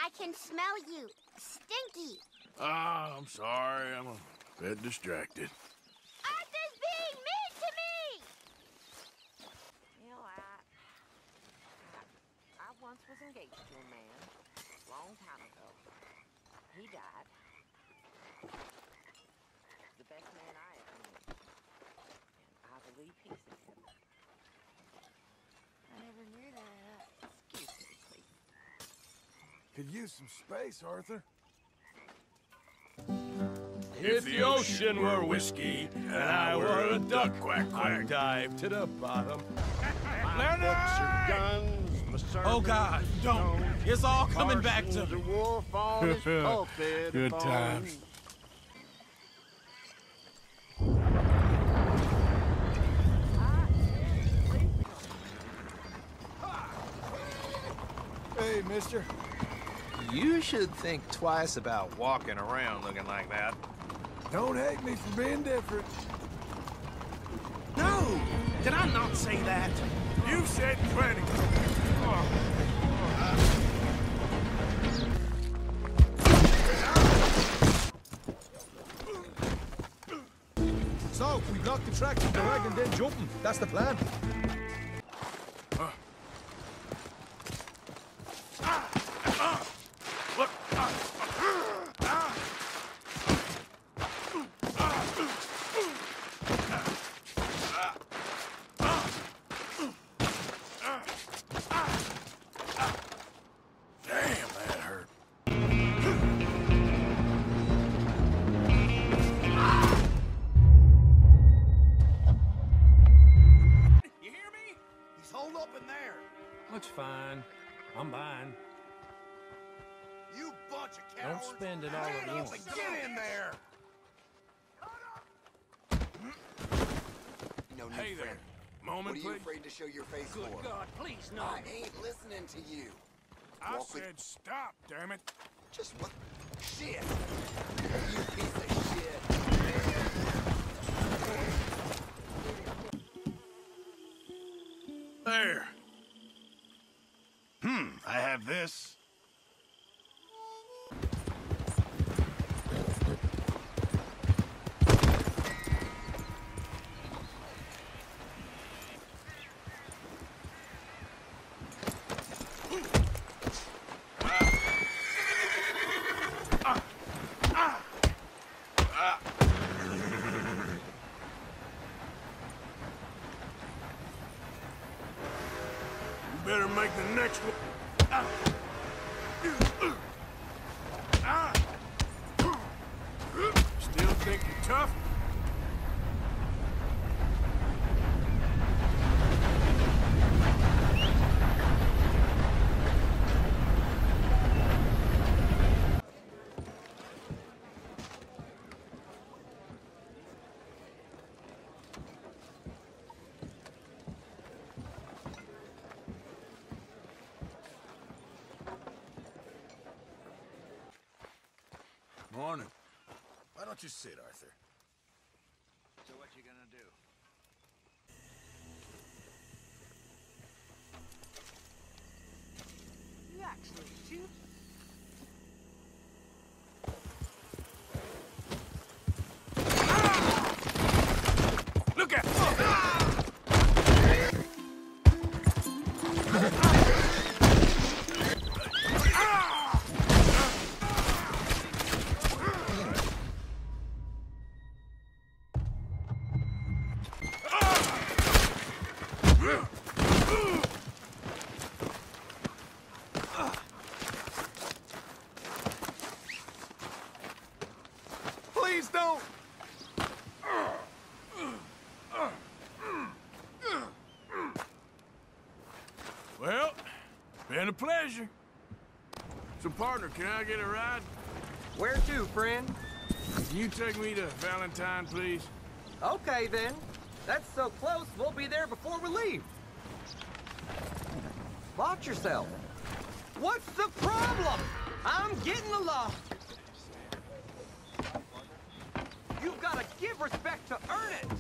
I can smell you. Stinky. Ah, I'm sorry. I'm a bit distracted. Arthur's being mean to me! You know, I once was engaged to a man a long time ago. He died. The best man I ever knew. And I believe he's in heaven. I never knew that. Excuse me, please. Could use some space, Arthur. If the ocean were whiskey and I were a duck, quack, quack, I'd dive to the bottom. Leonard! Oh God, don't! It's all coming back to me. Good times. Hey, mister. You should think twice about walking around looking like that. Don't hate me for being different. No! Did I not say that? You said plenty. So, we block the track with the wagon, then jump 'em. That's the plan. Damn, that hurt. You hear me? He's holed up in there. Looks fine. I'm buying. You bunch of Don't cowards. spend it all at once. Get in there. No need, Hey there. friend. Moment, What are you please. afraid to show your face for? God, please, no. I ain't listening to you. I Walk with- said stop, damn it. Just what? Shit! You piece of shit! There. I have this. You better make the next one. Still think you're tough? Morning. Why don't you sit, Arthur? So what you gonna do? You actually shoot? Look at Please don't. Well, been a pleasure. So, partner, can I get a ride? Where to, friend? Can you take me to Valentine, please? Okay, then. That's so close, we'll be there before we leave. Watch yourself. What's the problem? I'm getting along. You've got to give respect to earn it.